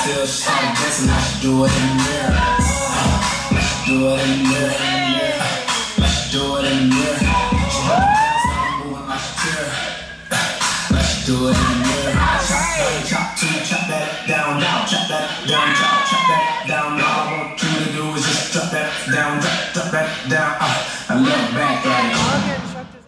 Till she started dancing, I should do it in the mirror. Do it in the mirror. Do it in the mirror. She got the dance, I'm moving like a tear. Let's do it in the mirror. Chop, chop that down, down, chop that down, chop that down. All I want you to do is just drop that down, drop that down. I love back at it.